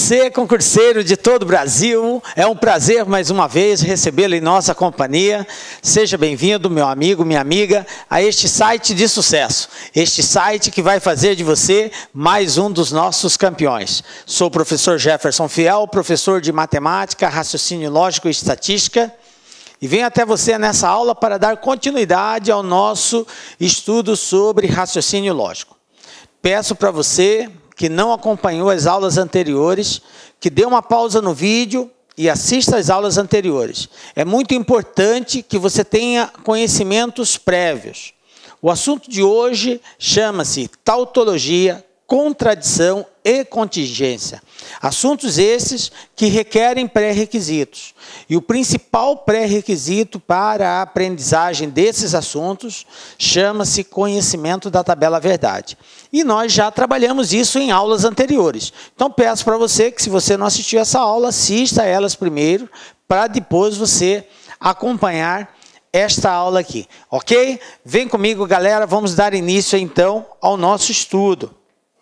você, concurseiro de todo o Brasil, é um prazer mais uma vez recebê-lo em nossa companhia. Seja bem-vindo, meu amigo, minha amiga, a este site de sucesso. Este site que vai fazer de você mais um dos nossos campeões. Sou o professor Jefferson Fiel, professor de matemática, raciocínio lógico e estatística. E venho até você nessa aula para dar continuidade ao nosso estudo sobre raciocínio lógico. Peço para você que não acompanhou as aulas anteriores, que dê uma pausa no vídeo e assista às aulas anteriores. É muito importante que você tenha conhecimentos prévios. O assunto de hoje chama-se tautologia, contradição e contingência. Assuntos esses que requerem pré-requisitos. E o principal pré-requisito para a aprendizagem desses assuntos chama-se conhecimento da tabela verdade. E nós já trabalhamos isso em aulas anteriores. Então peço para você que, se você não assistiu essa aula, assista a elas primeiro, para depois você acompanhar esta aula aqui, ok? Vem comigo, galera, vamos dar início então ao nosso estudo.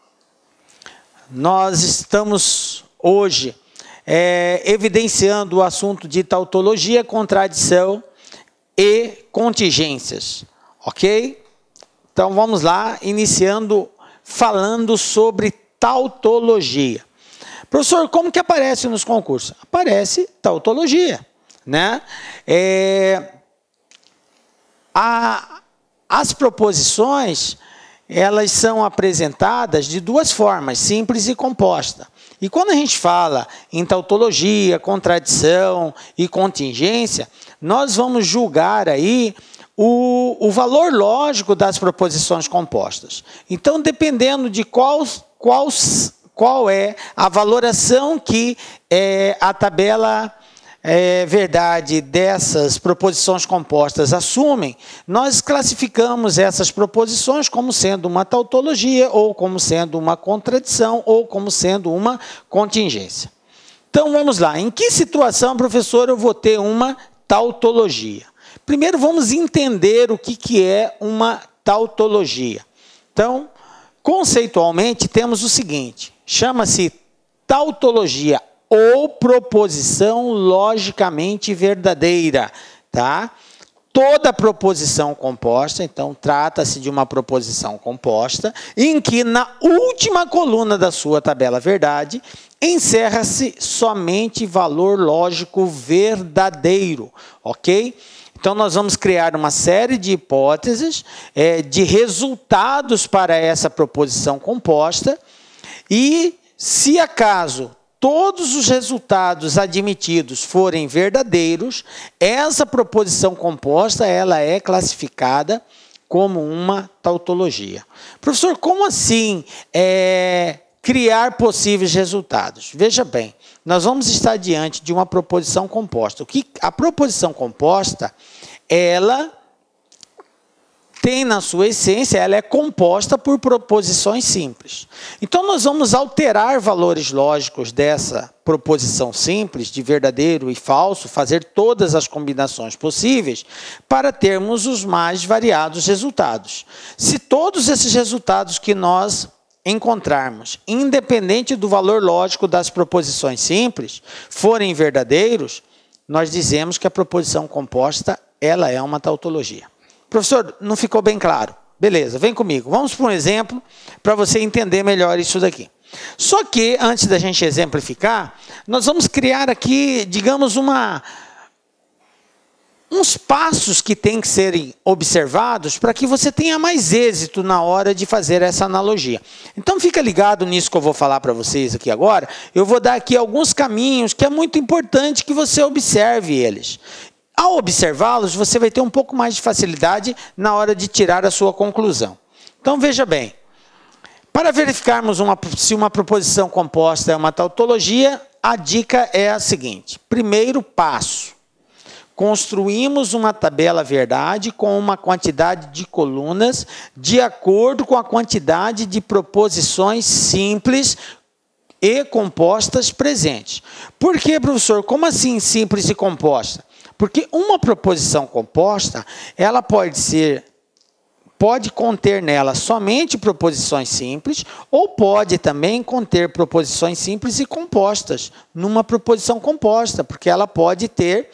Nós estamos hoje evidenciando o assunto de tautologia, contradição e contingências, ok? Então vamos lá, iniciando falando sobre tautologia. Professor, como que aparece nos concursos? Aparece tautologia, né? As proposições, elas são apresentadas de duas formas, simples e composta. E quando a gente fala em tautologia, contradição e contingência, nós vamos julgar aí o valor lógico das proposições compostas. Então, dependendo de qual é a valoração que a tabela verdade dessas proposições compostas assumem, nós classificamos essas proposições como sendo uma tautologia, ou como sendo uma contradição, ou como sendo uma contingência. Então, vamos lá. Em que situação, professor, eu vou ter uma tautologia? Primeiro, vamos entender o que é uma tautologia. Então, conceitualmente, temos o seguinte, chama-se tautologia ou proposição logicamente verdadeira, tá? Toda proposição composta, então, trata-se de uma proposição composta, em que na última coluna da sua tabela verdade, encerra-se somente valor lógico verdadeiro, ok? Então, nós vamos criar uma série de hipóteses, de resultados para essa proposição composta, e, se acaso todos os resultados admitidos forem verdadeiros, essa proposição composta ela é classificada como uma tautologia. Professor, como assim criar possíveis resultados? Veja bem, nós vamos estar diante de uma proposição composta. A proposição composta, ela tem na sua essência, ela é composta por proposições simples. Então, nós vamos alterar valores lógicos dessa proposição simples, de verdadeiro e falso, fazer todas as combinações possíveis para termos os mais variados resultados. Se todos esses resultados que nós encontrarmos, independente do valor lógico das proposições simples, forem verdadeiros, nós dizemos que a proposição composta ela é uma tautologia. Professor, não ficou bem claro? Beleza, vem comigo. Vamos para um exemplo para você entender melhor isso daqui. Só que, antes da gente exemplificar, nós vamos criar aqui, digamos, uns passos que têm que serem observados para que você tenha mais êxito na hora de fazer essa analogia. Então, fica ligado nisso que eu vou falar para vocês aqui agora. Eu vou dar aqui alguns caminhos que é muito importante que você observe eles. Ao observá-los, você vai ter um pouco mais de facilidade na hora de tirar a sua conclusão. Então, veja bem. Para verificarmos se uma proposição composta é uma tautologia, a dica é a seguinte. Primeiro passo. Construímos uma tabela verdade com uma quantidade de colunas de acordo com a quantidade de proposições simples e compostas presentes. Por que, professor? Como assim simples e composta? Porque uma proposição composta, ela pode ser pode conter nela somente proposições simples ou pode também conter proposições simples e compostas numa proposição composta, porque ela pode ter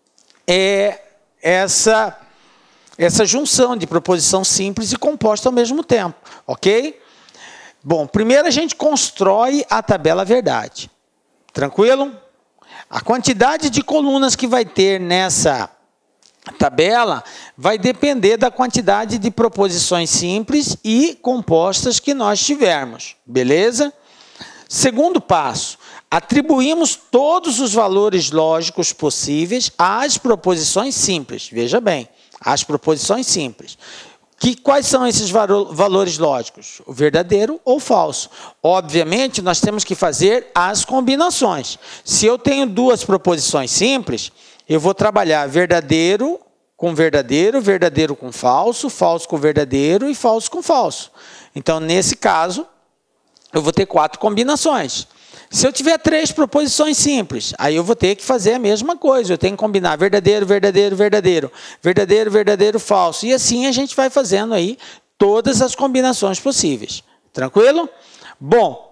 essa junção de proposição simples e composta ao mesmo tempo, ok? Bom, primeiro a gente constrói a tabela verdade. Tranquilo? A quantidade de colunas que vai ter nessa tabela vai depender da quantidade de proposições simples e compostas que nós tivermos. Beleza? Segundo passo, atribuímos todos os valores lógicos possíveis às proposições simples. Veja bem, às proposições simples. Quais são esses valores lógicos? O verdadeiro ou falso? Obviamente, nós temos que fazer as combinações. Se eu tenho duas proposições simples, eu vou trabalhar verdadeiro com verdadeiro, verdadeiro com falso, falso com verdadeiro e falso com falso. Então, nesse caso, eu vou ter 4 combinações. Se eu tiver 3 proposições simples, aí eu vou ter que fazer a mesma coisa. Eu tenho que combinar verdadeiro, verdadeiro, verdadeiro, verdadeiro, verdadeiro, falso. E assim a gente vai fazendo aí todas as combinações possíveis. Tranquilo? Bom,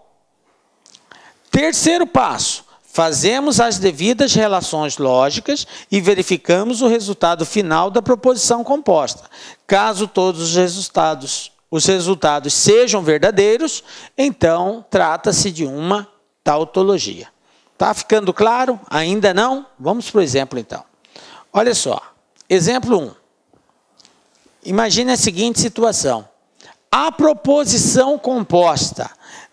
terceiro passo. Fazemos as devidas relações lógicas e verificamos o resultado final da proposição composta. Caso todos os resultados sejam verdadeiros, então trata-se de uma tautologia. Tá ficando claro? Ainda não? Vamos para o exemplo, então. Olha só. Exemplo 1. Imagine a seguinte situação. A proposição composta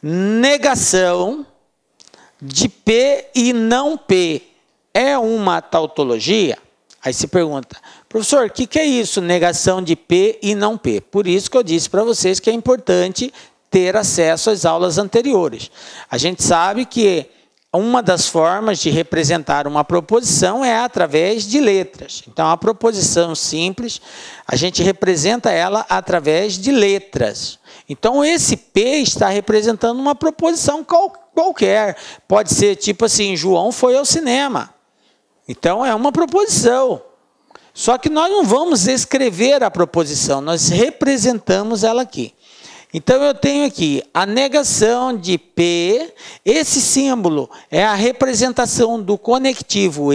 negação de P e não P é uma tautologia? Aí se pergunta, professor, o que é isso, negação de P e não P? Por isso que eu disse para vocês que é importante ter acesso às aulas anteriores. A gente sabe que uma das formas de representar uma proposição é através de letras. Então, a proposição simples, a gente representa ela através de letras. Então, esse P está representando uma proposição qualquer. Pode ser tipo assim, João foi ao cinema. Então, é uma proposição. Só que nós não vamos escrever a proposição, nós representamos ela aqui. Então, eu tenho aqui a negação de P, esse símbolo é a representação do conectivo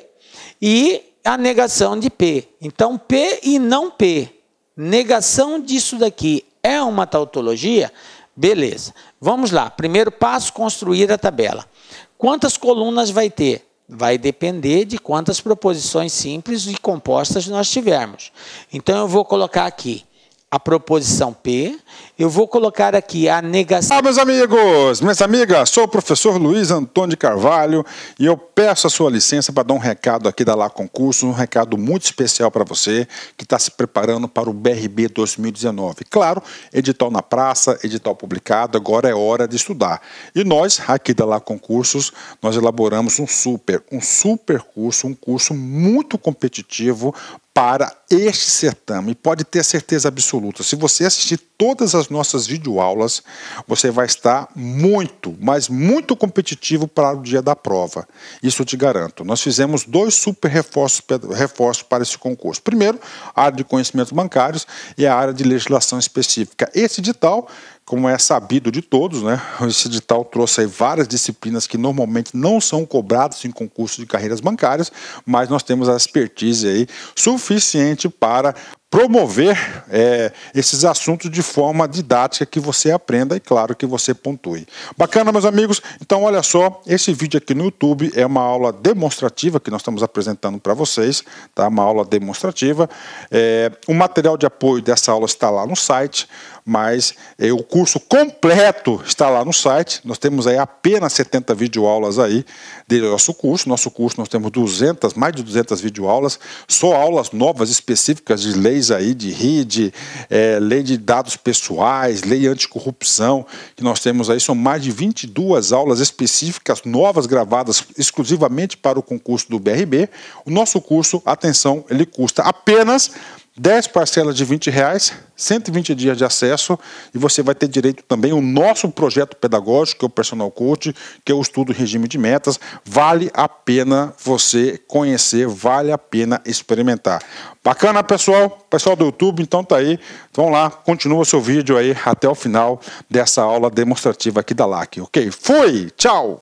e a negação de P. Então, P e não P, negação disso daqui é uma tautologia? Beleza, vamos lá. Primeiro passo, construir a tabela. Quantas colunas vai ter? Vai depender de quantas proposições simples e compostas nós tivermos. Então, eu vou colocar aqui a proposição P, eu vou colocar aqui a negação... Olá, meus amigos, minhas amigas, sou o professor Luiz Antônio de Carvalho e eu peço a sua licença para dar um recado aqui da Lá Concurso, um recado muito especial para você que está se preparando para o BRB 2019. Claro, edital na praça, edital publicado, agora é hora de estudar. E nós, aqui da Lá Concursos, nós elaboramos um super curso, um curso muito competitivo para este certame. Pode ter certeza absoluta, se você assistir todas as nossas videoaulas, você vai estar muito, mas muito competitivo para o dia da prova. Isso eu te garanto. Nós fizemos 2 super reforços para esse concurso. Primeiro, a área de conhecimentos bancários e a área de legislação específica. Esse edital, como é sabido de todos, né? Esse edital trouxe aí várias disciplinas que normalmente não são cobradas em concursos de carreiras bancárias, mas nós temos a expertise aí suficiente para promover esses assuntos de forma didática que você aprenda e, claro, que você pontue. Bacana, meus amigos? Então, olha só, esse vídeo aqui no YouTube é uma aula demonstrativa que nós estamos apresentando para vocês, tá? Uma aula demonstrativa. O material de apoio dessa aula está lá no site, mas o curso completo está lá no site. Nós temos aí apenas 70 videoaulas aí do nosso curso. Nosso curso nós temos mais de 200 videoaulas, só aulas novas específicas de leis aí, de RID, lei de dados pessoais, lei anticorrupção, que nós temos aí, são mais de 22 aulas específicas, novas, gravadas exclusivamente para o concurso do BRB. O nosso curso, atenção, ele custa apenas 10 parcelas de R$20, 120 dias de acesso, e você vai ter direito também ao nosso projeto pedagógico, que é o Personal Coach, que é o estudo regime de metas. Vale a pena você conhecer, vale a pena experimentar. Bacana, pessoal? Pessoal do YouTube, então tá aí. Vamos lá, continua o seu vídeo aí até o final dessa aula demonstrativa aqui da LAC, ok? Fui! Tchau!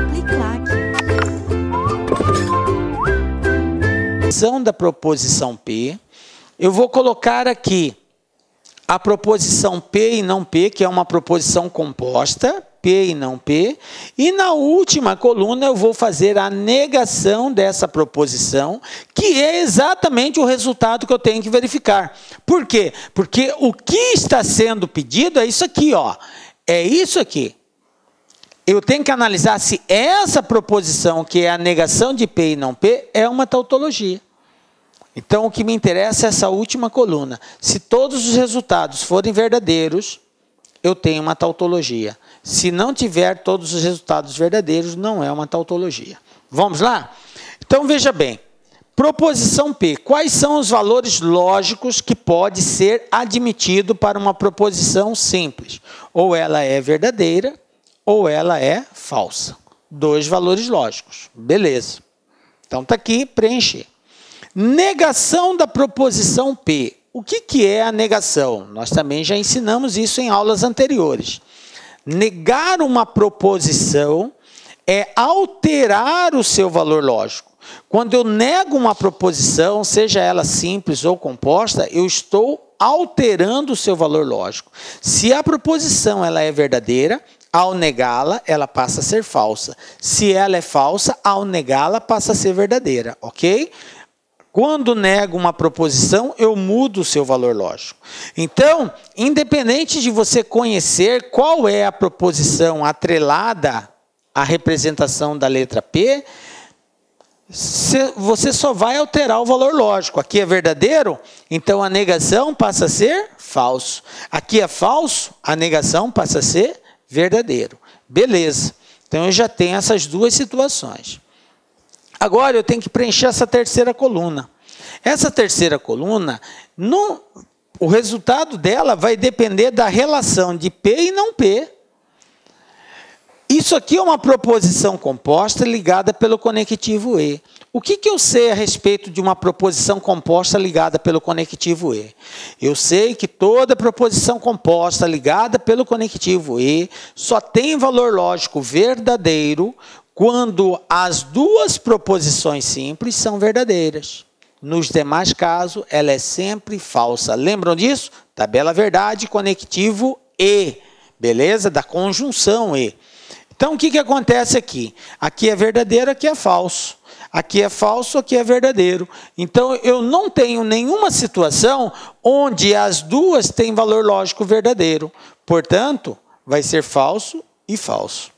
Da proposição P, eu vou colocar aqui a proposição P e não P, que é uma proposição composta, P e não P, e na última coluna eu vou fazer a negação dessa proposição, que é exatamente o resultado que eu tenho que verificar. Por quê? Porque o que está sendo pedido é isso aqui, ó. É isso aqui. Eu tenho que analisar se essa proposição, que é a negação de P e não P, é uma tautologia. Então, o que me interessa é essa última coluna. Se todos os resultados forem verdadeiros, eu tenho uma tautologia. Se não tiver todos os resultados verdadeiros, não é uma tautologia. Vamos lá? Então, veja bem. Proposição P. Quais são os valores lógicos que pode ser admitido para uma proposição simples? Ou ela é verdadeira, ou ela é falsa. 2 valores lógicos. Beleza. Então, está aqui, preencher. Negação da proposição P. O que é a negação? Nós também já ensinamos isso em aulas anteriores. Negar uma proposição é alterar o seu valor lógico. Quando eu nego uma proposição, seja ela simples ou composta, eu estou alterando o seu valor lógico. Se a proposição ela é verdadeira, ao negá-la, ela passa a ser falsa. Se ela é falsa, ao negá-la, passa a ser verdadeira, ok? Quando nego uma proposição, eu mudo o seu valor lógico. Então, independente de você conhecer qual é a proposição atrelada à representação da letra P, você só vai alterar o valor lógico. Aqui é verdadeiro, então a negação passa a ser falso. Aqui é falso, a negação passa a ser verdadeiro. Beleza. Então, eu já tenho essas 2 situações. Agora, eu tenho que preencher essa terceira coluna. Essa terceira coluna, o resultado dela vai depender da relação de P e não P. Isso aqui é uma proposição composta ligada pelo conectivo E. O que eu sei a respeito de uma proposição composta ligada pelo conectivo E? Eu sei que toda proposição composta ligada pelo conectivo E só tem valor lógico verdadeiro quando as 2 proposições simples são verdadeiras. Nos demais casos, ela é sempre falsa. Lembram disso? Tabela verdade, conectivo E. Beleza? Da conjunção E. Então, o que acontece aqui? Aqui é verdadeiro, aqui é falso. Aqui é falso, aqui é verdadeiro. Então, eu não tenho nenhuma situação onde as 2 têm valor lógico verdadeiro. Portanto, vai ser falso e falso.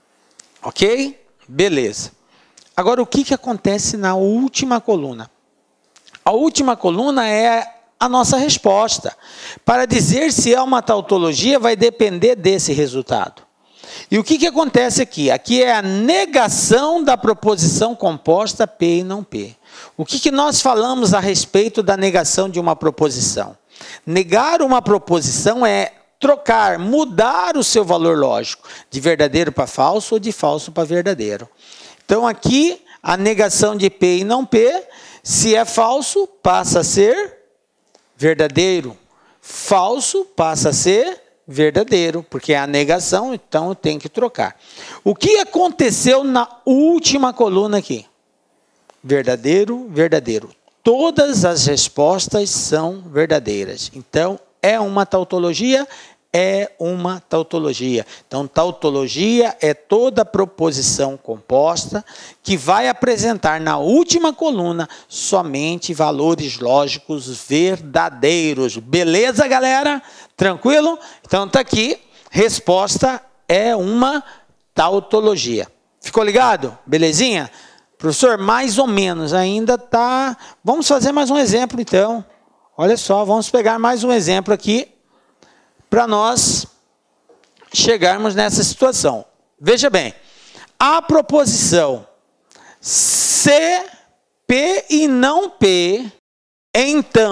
Ok? Beleza. Agora, o que acontece na última coluna? A última coluna é a nossa resposta. Para dizer se é uma tautologia, vai depender desse resultado. E o que acontece aqui? Aqui é a negação da proposição composta P e não P. O que nós falamos a respeito da negação de uma proposição? Negar uma proposição é trocar, mudar o seu valor lógico, de verdadeiro para falso ou de falso para verdadeiro. Então, aqui, a negação de P e não P, se é falso, passa a ser verdadeiro. Falso passa a ser verdadeiro, porque é a negação, então eu tenho que trocar. O que aconteceu na última coluna aqui? Verdadeiro, verdadeiro. Todas as respostas são verdadeiras. Então, é uma tautologia? É uma tautologia. Então, tautologia é toda proposição composta que vai apresentar na última coluna somente valores lógicos verdadeiros. Beleza, galera? Tranquilo? Então, está aqui. Resposta é uma tautologia. Ficou ligado? Belezinha? Professor, mais ou menos ainda está... Vamos fazer mais um exemplo, então. Olha só, vamos pegar mais um exemplo aqui para nós chegarmos nessa situação. Veja bem, a proposição se P e não P, então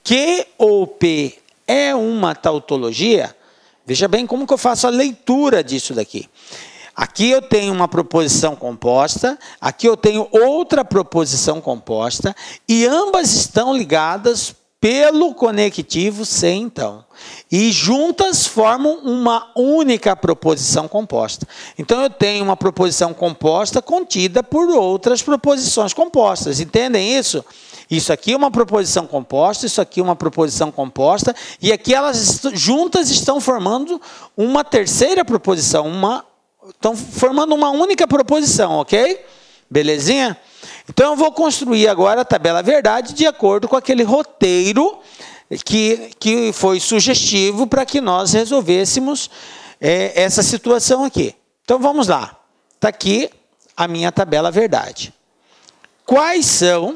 Q ou P é uma tautologia, veja bem como que eu faço a leitura disso daqui. Aqui eu tenho uma proposição composta, aqui eu tenho outra proposição composta, e ambas estão ligadas pelo conectivo se então. E juntas formam uma única proposição composta. Então eu tenho uma proposição composta contida por outras proposições compostas. Entendem isso? Isso aqui é uma proposição composta, isso aqui é uma proposição composta, e aqui elas juntas estão formando uma terceira proposição, estão formando uma única proposição, ok? Belezinha? Então eu vou construir agora a tabela verdade de acordo com aquele roteiro que foi sugestivo para que nós resolvêssemos essa situação aqui. Então vamos lá. Está aqui a minha tabela verdade. Quais são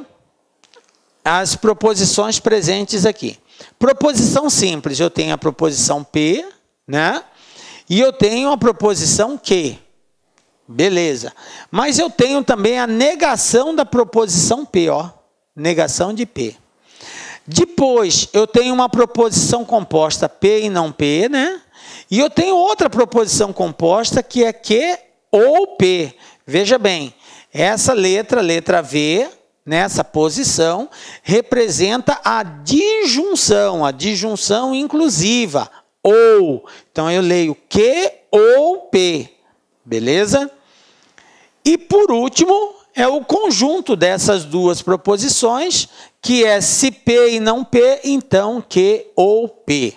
as proposições presentes aqui? Proposição simples, eu tenho a proposição P, né? E eu tenho a proposição Q. Beleza. Mas eu tenho também a negação da proposição P, ó. Negação de P. Depois, eu tenho uma proposição composta P e não P, né? E eu tenho outra proposição composta que é Q ou P. Veja bem, essa letra V, nessa posição, representa a disjunção inclusiva, ou. Então, eu leio Q ou P. Beleza? E, por último, é o conjunto dessas duas proposições, que é se P e não P, então Q ou P.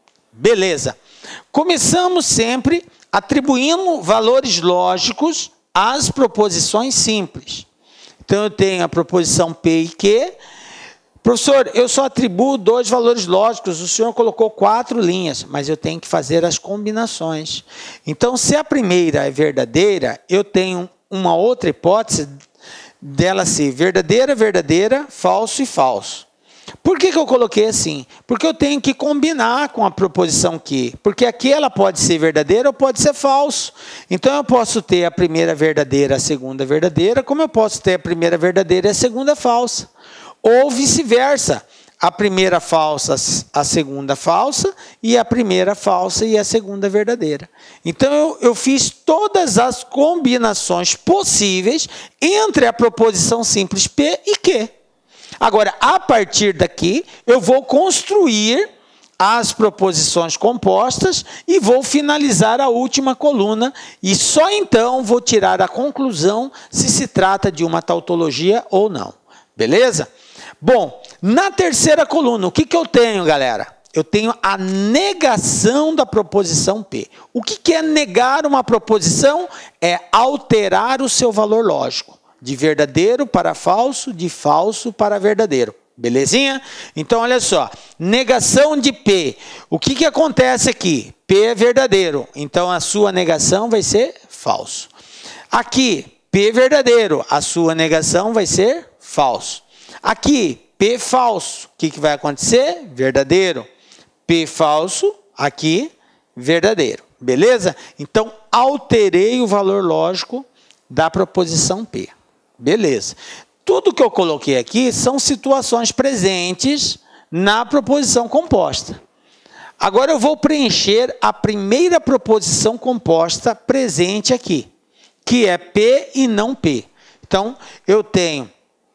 Beleza. Começamos sempre atribuindo valores lógicos às proposições simples. Então, eu tenho a proposição P e Q. Professor, eu só atribuo 2 valores lógicos, o senhor colocou 4 linhas, mas eu tenho que fazer as combinações. Então, se a primeira é verdadeira, eu tenho uma outra hipótese dela ser verdadeira, verdadeira, falso e falso. Por que eu coloquei assim? Porque eu tenho que combinar com a proposição que, porque aqui ela pode ser verdadeira ou pode ser falso. Então eu posso ter a primeira verdadeira, a segunda verdadeira, como eu posso ter a primeira verdadeira e a segunda falsa. Ou vice-versa, a primeira falsa, a segunda falsa, e a primeira falsa e a segunda verdadeira. Então, eu fiz todas as combinações possíveis entre a proposição simples P e Q. Agora, a partir daqui, eu vou construir as proposições compostas e vou finalizar a última coluna, e só então vou tirar a conclusão se se trata de uma tautologia ou não. Beleza? Bom, na terceira coluna, o que eu tenho, galera? Eu tenho a negação da proposição P. O que é negar uma proposição? É alterar o seu valor lógico. De verdadeiro para falso, de falso para verdadeiro. Belezinha? Então, olha só. Negação de P. O que acontece aqui? P é verdadeiro. Então, a sua negação vai ser falso. Aqui, P é verdadeiro. A sua negação vai ser falso. Aqui, P falso. O que vai acontecer? Verdadeiro. P falso, aqui, verdadeiro. Beleza? Então, alterei o valor lógico da proposição P. Beleza. Tudo que eu coloquei aqui são situações presentes na proposição composta. Agora eu vou preencher a primeira proposição composta presente aqui, que é P e não P. Então, eu tenho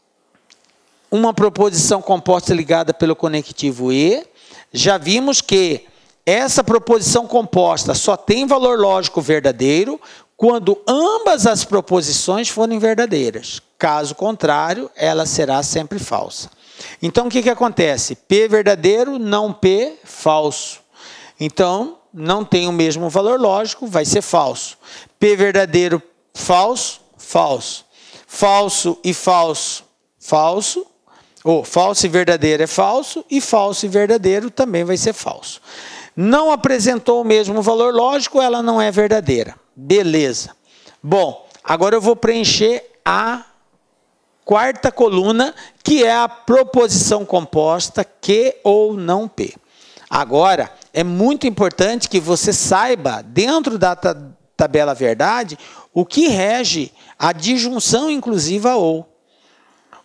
uma proposição composta ligada pelo conectivo E. Já vimos que essa proposição composta só tem valor lógico verdadeiro quando ambas as proposições forem verdadeiras. Caso contrário, ela será sempre falsa. Então, o que acontece? P verdadeiro, não P falso. Então, não tem o mesmo valor lógico, vai ser falso. P verdadeiro, falso, falso. Falso e falso, falso. Ou falso e verdadeiro é falso, e falso e verdadeiro também vai ser falso. Não apresentou o mesmo valor lógico, ela não é verdadeira. Beleza. Bom, agora eu vou preencher a quarta coluna, que é a proposição composta Q ou não P. Agora, é muito importante que você saiba, dentro da tabela verdade, o que rege a disjunção inclusiva ou.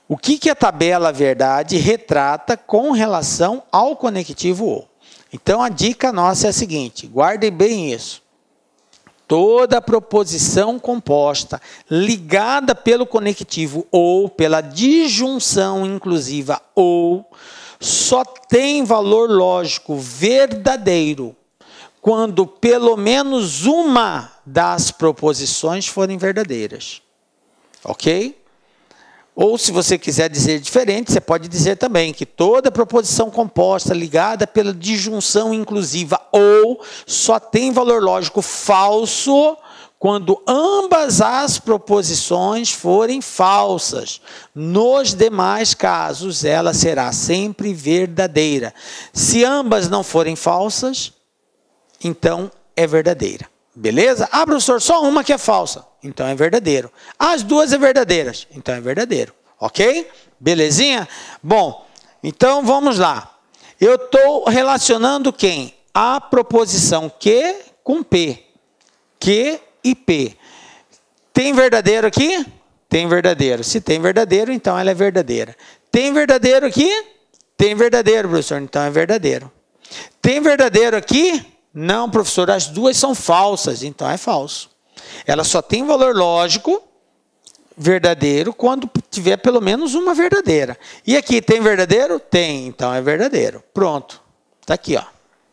o que a tabela verdade retrata com relação ao conectivo ou. Então, a dica nossa é a seguinte, guardem bem isso. Toda proposição composta ligada pelo conectivo ou, pela disjunção inclusiva ou, só tem valor lógico verdadeiro quando pelo menos uma das proposições forem verdadeiras. Ok? Ou, se você quiser dizer diferente, você pode dizer também que toda proposição composta ligada pela disjunção inclusiva ou só tem valor lógico falso quando ambas as proposições forem falsas. Nos demais casos, ela será sempre verdadeira. Se ambas não forem falsas, então é verdadeira. Beleza? Ah, professor, só uma que é falsa. Então é verdadeiro. As duas é verdadeiras. Então é verdadeiro. Ok? Belezinha? Bom, então vamos lá. Eu estou relacionando quem? A proposição que com P. Que e P. Tem verdadeiro aqui? Tem verdadeiro. Se tem verdadeiro, então ela é verdadeira. Tem verdadeiro aqui? Tem verdadeiro, professor. Então é verdadeiro. Tem verdadeiro aqui? Não, professor, as duas são falsas, então é falso. Ela só tem valor lógico verdadeiro quando tiver pelo menos uma verdadeira. E aqui tem verdadeiro? Tem, então é verdadeiro. Pronto, está aqui, ó.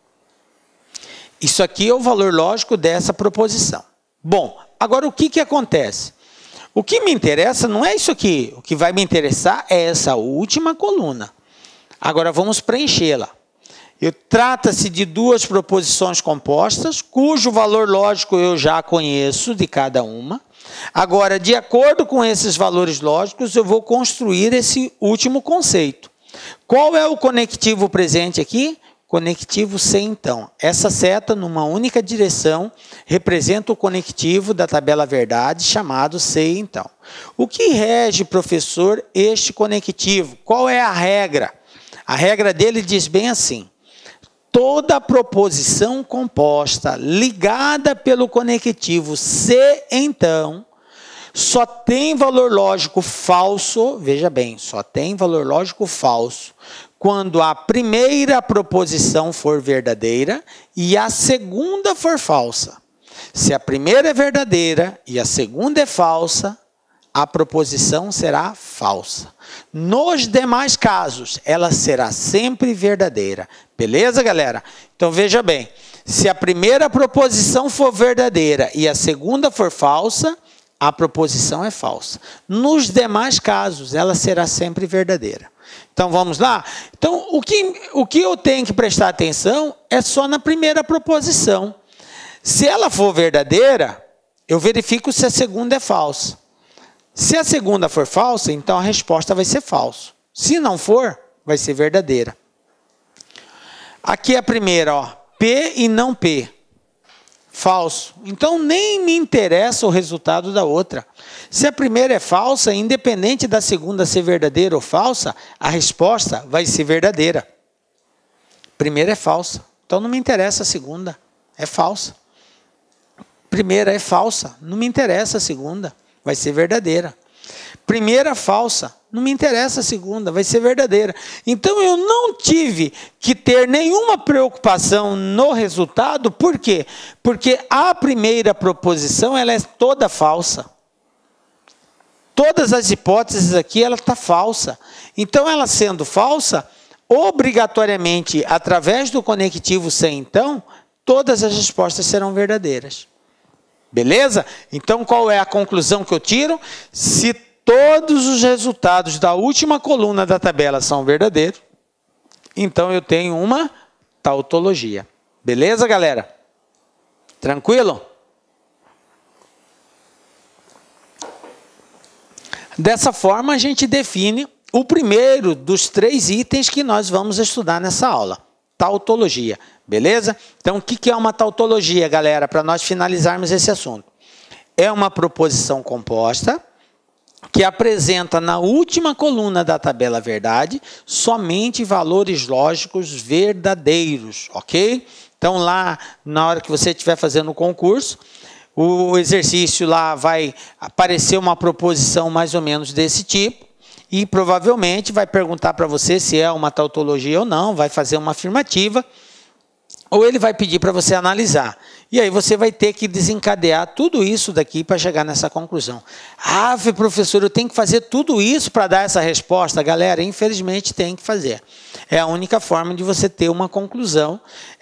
Isso aqui é o valor lógico dessa proposição. Bom, agora o que acontece? O que me interessa não é isso aqui. O que vai me interessar é essa última coluna. Agora vamos preenchê-la. Trata-se de duas proposições compostas, cujo valor lógico eu já conheço de cada uma. Agora, de acordo com esses valores lógicos, eu vou construir esse último conceito. Qual é o conectivo presente aqui? Conectivo se então. Essa seta, numa única direção, representa o conectivo da tabela verdade, chamado se então. O que rege, professor, este conectivo? Qual é a regra? A regra dele diz bem assim. Toda proposição composta ligada pelo conectivo se então só tem valor lógico falso, veja bem, só tem valor lógico falso quando a primeira proposição for verdadeira e a segunda for falsa. Se a primeira é verdadeira e a segunda é falsa, a proposição será falsa. Nos demais casos, ela será sempre verdadeira. Beleza, galera? Então, veja bem. Se a primeira proposição for verdadeira e a segunda for falsa, a proposição é falsa. Nos demais casos, ela será sempre verdadeira. Então, vamos lá? Então, o que eu tenho que prestar atenção é só na primeira proposição. Se ela for verdadeira, eu verifico se a segunda é falsa. Se a segunda for falsa, então a resposta vai ser falso. Se não for, vai ser verdadeira. Aqui é a primeira, ó, P e não P. Falso. Então nem me interessa o resultado da outra. Se a primeira é falsa, independente da segunda ser verdadeira ou falsa, a resposta vai ser verdadeira. Primeira é falsa. Então não me interessa a segunda. É falsa. Primeira é falsa. Não me interessa a segunda. Vai ser verdadeira. Primeira falsa, não me interessa a segunda, vai ser verdadeira. Então eu não tive que ter nenhuma preocupação no resultado, por quê? Porque a primeira proposição ela é toda falsa. Todas as hipóteses aqui ela está falsa. Então ela sendo falsa, obrigatoriamente, através do conectivo se então, todas as respostas serão verdadeiras. Beleza? Então, qual é a conclusão que eu tiro? Se todos os resultados da última coluna da tabela são verdadeiros, então eu tenho uma tautologia. Beleza, galera? Tranquilo? Dessa forma, a gente define o primeiro dos 3 itens que nós vamos estudar nessa aula. Tautologia. Beleza? Então, o que é uma tautologia, galera, para nós finalizarmos esse assunto? É uma proposição composta que apresenta na última coluna da tabela verdade somente valores lógicos verdadeiros, ok? Então, lá, na hora que você estiver fazendo o concurso, o exercício lá vai aparecer uma proposição mais ou menos desse tipo e provavelmente vai perguntar para você se é uma tautologia ou não, vai fazer uma afirmativa, ou ele vai pedir para você analisar. E aí você vai ter que desencadear tudo isso daqui para chegar nessa conclusão. Ah, professor, eu tenho que fazer tudo isso para dar essa resposta? Galera, infelizmente tem que fazer. É a única forma de você ter uma conclusão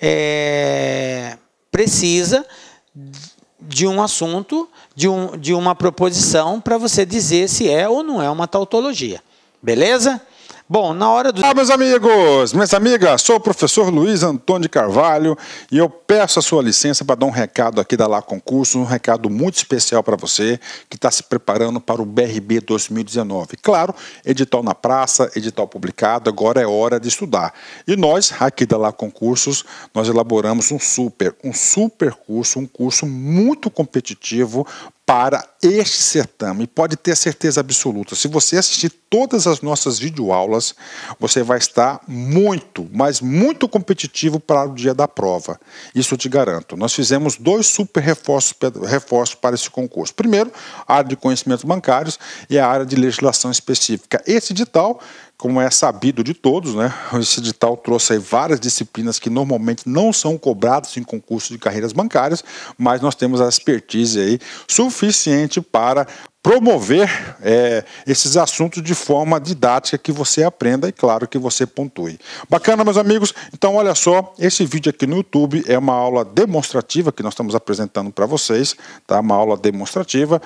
precisa de um assunto, de uma proposição, para você dizer se é ou não é uma tautologia. Beleza? Bom, na hora do... Olá, meus amigos, minhas amigas, sou o professor Luiz Antônio de Carvalho e eu peço a sua licença para dar um recado aqui da Lá Concurso, um recado muito especial para você que está se preparando para o BRB 2019. Claro, edital na praça, edital publicado, agora é hora de estudar. E nós, aqui da Lá Concursos, nós elaboramos um super curso, um curso muito competitivo para este certame. Pode ter certeza absoluta, se você assistir todas as nossas videoaulas, você vai estar muito, mas muito competitivo para o dia da prova. Isso eu te garanto. Nós fizemos 2 super reforços para esse concurso. Primeiro, a área de conhecimentos bancários e a área de legislação específica. Esse edital, como é sabido de todos, né? Esse edital trouxe aí várias disciplinas que normalmente não são cobradas em concursos de carreiras bancárias, mas nós temos a expertise aí suficiente para promover esses assuntos de forma didática que você aprenda e, claro, que você pontue. Bacana, meus amigos? Então, olha só, esse vídeo aqui no YouTube é uma aula demonstrativa que nós estamos apresentando para vocês, tá? Uma aula demonstrativa.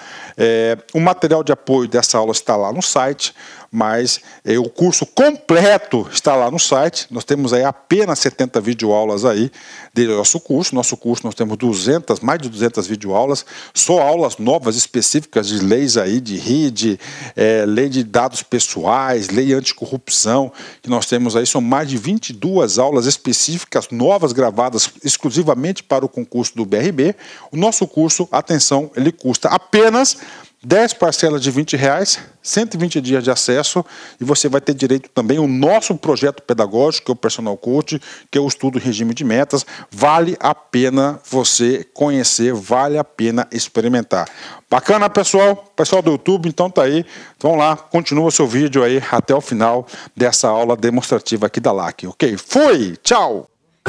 O material de apoio dessa aula está lá no site, mas o curso completo está lá no site. Nós temos aí apenas 70 videoaulas aí do nosso curso. Nosso curso nós temos mais de 200 videoaulas, só aulas novas específicas de leis aí, de RID, lei de dados pessoais, lei anticorrupção, que nós temos aí, são mais de 22 aulas específicas, novas, gravadas exclusivamente para o concurso do BRB. O nosso curso, atenção, ele custa apenas 10 parcelas de R$20, 120 dias de acesso, e você vai ter direito também ao nosso projeto pedagógico, que é o Personal Coach, que é o estudo em regime de metas. Vale a pena você conhecer, vale a pena experimentar. Bacana, pessoal? Pessoal do YouTube, então tá aí. Vamos lá, continua o seu vídeo aí até o final dessa aula demonstrativa aqui da LAC, ok? Fui! Tchau!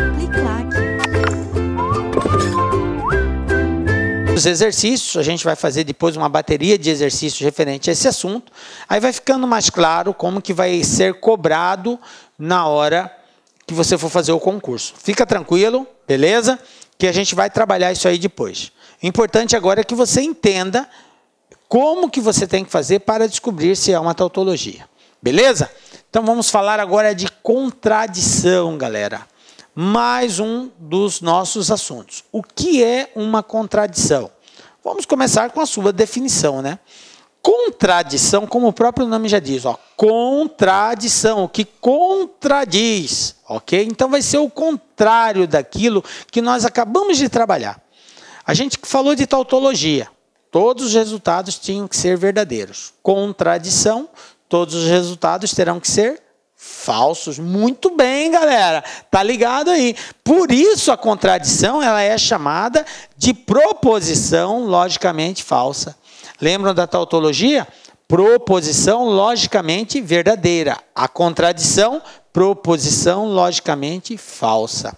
Os exercícios, a gente vai fazer depois uma bateria de exercícios referente a esse assunto, aí vai ficando mais claro como que vai ser cobrado na hora que você for fazer o concurso. Fica tranquilo, beleza? Que a gente vai trabalhar isso aí depois. O importante agora é que você entenda como que você tem que fazer para descobrir se é uma tautologia, beleza? Então vamos falar agora de contradição, galera. Mais um dos nossos assuntos. O que é uma contradição? Vamos começar com a sua definição, né? Contradição, como o próprio nome já diz, ó, contradição, o que contradiz, ok? Então vai ser o contrário daquilo que nós acabamos de trabalhar. A gente falou de tautologia, todos os resultados tinham que ser verdadeiros. Contradição, todos os resultados terão que ser falsos. Muito bem, galera. Tá ligado aí. Por isso a contradição ela é chamada de proposição logicamente falsa. Lembram da tautologia? Proposição logicamente verdadeira. A contradição, proposição logicamente falsa.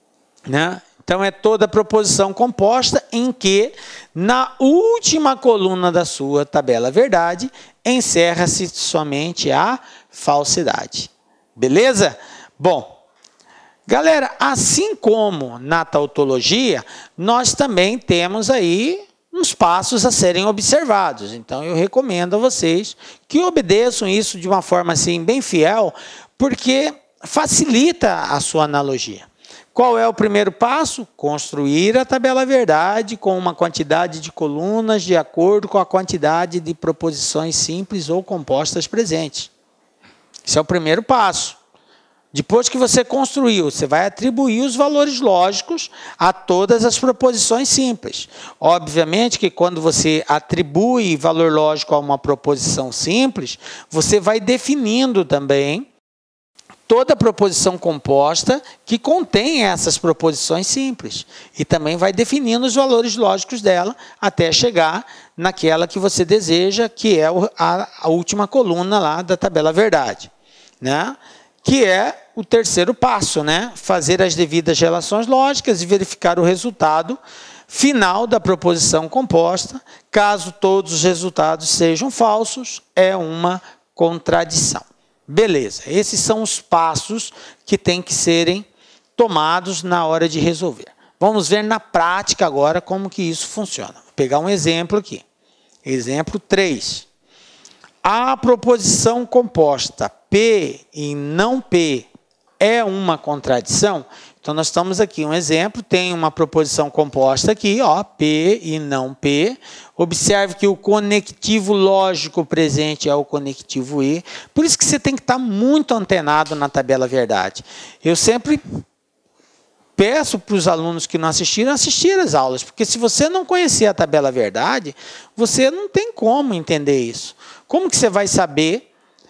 Né? Então é toda proposição composta em que na última coluna da sua tabela verdade encerra-se somente a falsidade. Beleza? Bom, galera, assim como na tautologia, nós também temos aí uns passos a serem observados. Então eu recomendo a vocês que obedeçam isso de uma forma assim bem fiel, porque facilita a sua analogia. Qual é o primeiro passo? Construir a tabela verdade com uma quantidade de colunas de acordo com a quantidade de proposições simples ou compostas presentes. Esse é o primeiro passo. Depois que você construiu, você vai atribuir os valores lógicos a todas as proposições simples. Obviamente que quando você atribui valor lógico a uma proposição simples, você vai definindo também toda proposição composta que contém essas proposições simples. E também vai definindo os valores lógicos dela até chegar naquela que você deseja, que é a última coluna lá da tabela verdade, né? Que é o terceiro passo, né? Fazer as devidas relações lógicas e verificar o resultado final da proposição composta. Caso todos os resultados sejam falsos, é uma contradição. Beleza, esses são os passos que têm que serem tomados na hora de resolver. Vamos ver na prática agora como que isso funciona. Vou pegar um exemplo aqui. Exemplo 3. A proposição composta P e não P é uma contradição? Então, nós estamos aqui, um exemplo, tem uma proposição composta aqui, ó, P e não P. Observe que o conectivo lógico presente é o conectivo E. Por isso que você tem que estar muito antenado na tabela verdade. Eu sempre peço para os alunos que não assistiram, assistir às aulas, porque se você não conhecer a tabela verdade, você não tem como entender isso. Como que você vai saber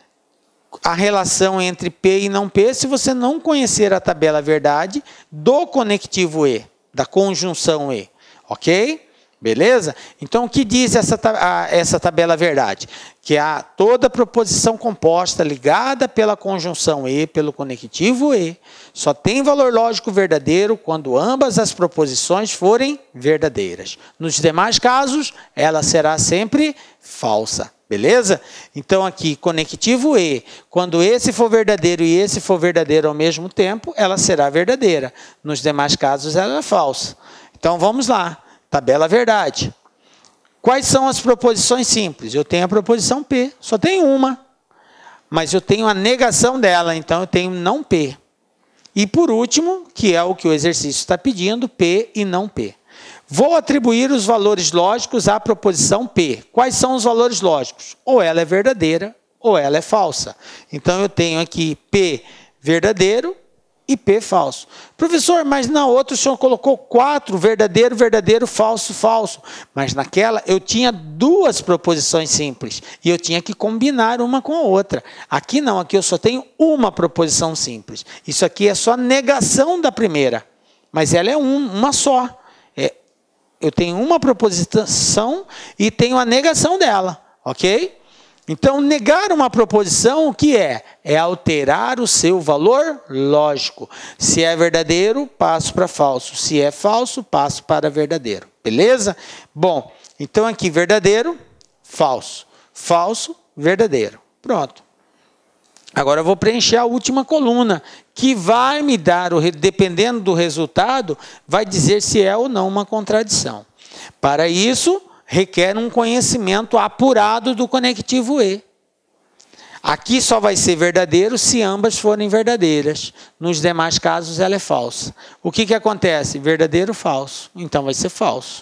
a relação entre P e não P se você não conhecer a tabela verdade do conectivo E, da conjunção E, ok? Beleza? Então, o que diz essa tabela verdade? Que toda proposição composta ligada pela conjunção E, pelo conectivo E, só tem valor lógico verdadeiro quando ambas as proposições forem verdadeiras. Nos demais casos, ela será sempre falsa. Beleza? Então, aqui, conectivo E, quando esse for verdadeiro e esse for verdadeiro ao mesmo tempo, ela será verdadeira. Nos demais casos, ela é falsa. Então, vamos lá. Tabela verdade. Quais são as proposições simples? Eu tenho a proposição P, só tenho uma. Mas eu tenho a negação dela, então eu tenho não P. E, por último, que é o que o exercício está pedindo, P e não P. Vou atribuir os valores lógicos à proposição P. Quais são os valores lógicos? Ou ela é verdadeira, ou ela é falsa. Então, eu tenho aqui P verdadeiro e P falso. Professor, mas na outra o senhor colocou 4, verdadeiro, verdadeiro, falso, falso. Mas naquela eu tinha 2 proposições simples. E eu tinha que combinar uma com a outra. Aqui não, aqui eu só tenho uma proposição simples. Isso aqui é só negação da primeira. Mas ela é uma só. Eu tenho uma proposição e tenho a negação dela, ok? Então, negar uma proposição, o que é? É alterar o seu valor lógico. Se é verdadeiro, passo para falso. Se é falso, passo para verdadeiro. Beleza? Bom, então aqui, verdadeiro, falso. Falso, verdadeiro. Pronto. Agora eu vou preencher a última coluna, que vai me dar, dependendo do resultado, vai dizer se é ou não uma contradição. Para isso, requer um conhecimento apurado do conectivo E. Aqui só vai ser verdadeiro se ambas forem verdadeiras. Nos demais casos, ela é falsa. O que acontece? Verdadeiro, falso. Então, vai ser falso.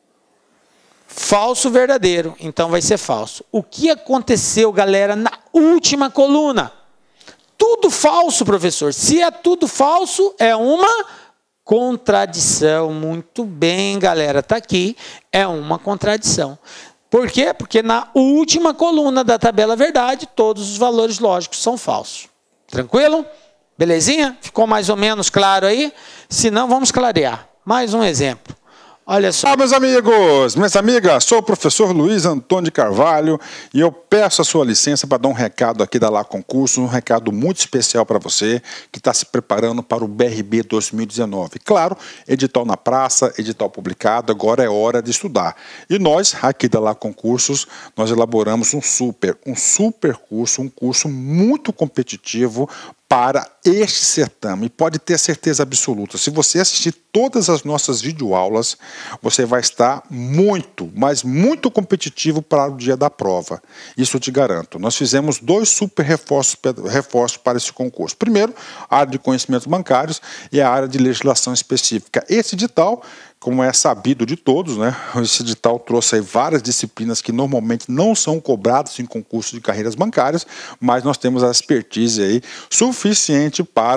Falso, verdadeiro. Então, vai ser falso. O que aconteceu, galera, na última coluna? Tudo falso, professor. Se é tudo falso, é uma contradição. Muito bem, galera. Está aqui. É uma contradição. Por quê? Porque na última coluna da tabela verdade, todos os valores lógicos são falsos. Tranquilo? Belezinha? Ficou mais ou menos claro aí? Se não, vamos clarear. Mais um exemplo. Olha só. Olá, meus amigos, minhas amigas, sou o professor Luiz Antônio de Carvalho e eu peço a sua licença para dar um recado aqui da Lá Concurso, um recado muito especial para você que está se preparando para o BRB 2019. Claro, edital na praça, edital publicado, agora é hora de estudar. E nós, aqui da Lá Concursos, nós elaboramos um super curso, um curso muito competitivo para este certame. E pode ter certeza absoluta, se você assistir todas as nossas videoaulas, você vai estar muito, mas muito competitivo para o dia da prova. Isso eu te garanto. Nós fizemos 2 super reforços para esse concurso. Primeiro, a área de conhecimentos bancários e a área de legislação específica. Esse edital, como é sabido de todos, né? Esse edital trouxe aí várias disciplinas que normalmente não são cobradas em concursos de carreiras bancárias, mas nós temos a expertise aí suficiente para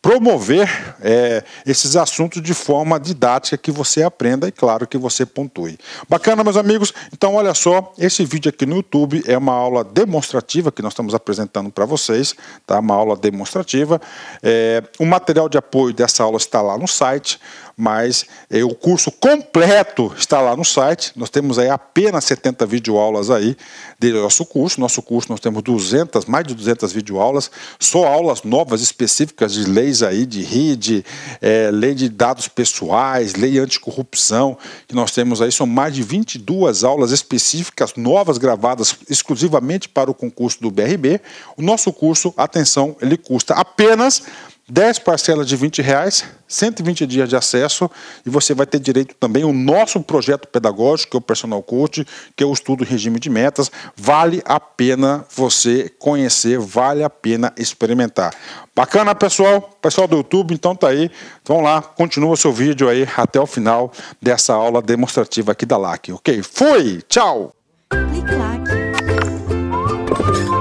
promover esses assuntos de forma didática, que você aprenda e, claro, que você pontue. Bacana, meus amigos? Então, olha só, esse vídeo aqui no YouTube é uma aula demonstrativa que nós estamos apresentando para vocês, tá? Uma aula demonstrativa. O material de apoio dessa aula está lá no site, mas o curso completo está lá no site. Nós temos aí apenas 70 videoaulas aí do nosso curso. Nosso curso nós temos mais de 200 videoaulas, só aulas novas específicas de leis aí, de RID, lei de dados pessoais, lei anticorrupção, que nós temos aí, são mais de 22 aulas específicas, novas, gravadas exclusivamente para o concurso do BRB. O nosso curso, atenção, ele custa apenas 10 parcelas de R$20, 120 dias de acesso, e você vai ter direito também ao nosso projeto pedagógico, que é o Personal Coach, que é o estudo em regime de metas. Vale a pena você conhecer, vale a pena experimentar. Bacana, pessoal? Pessoal do YouTube, então tá aí. Vão lá, continua o seu vídeo aí até o final dessa aula demonstrativa aqui da LAC, ok? Fui! Tchau! Clique LAC.